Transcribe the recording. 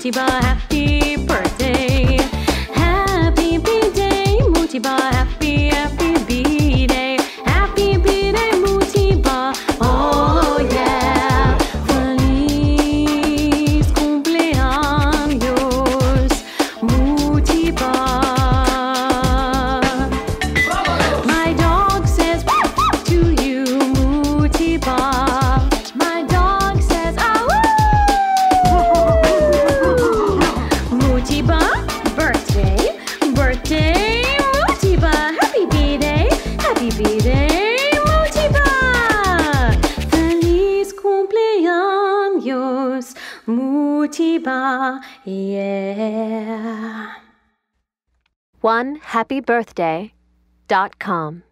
Mutiba, happy birthday. Happy B-Day, Mutiba, happy B-Day. Happy B-Day, Mutiba, oh yeah. Feliz cumpleaños, Mutiba. My dog says to you, Mutiba. My dog says, Mutiba, birthday, birthday, Mutiba. Happy B-Day, Mutiba. Feliz cumpleaños, Mutiba, yeah. OneHappyBirthday.com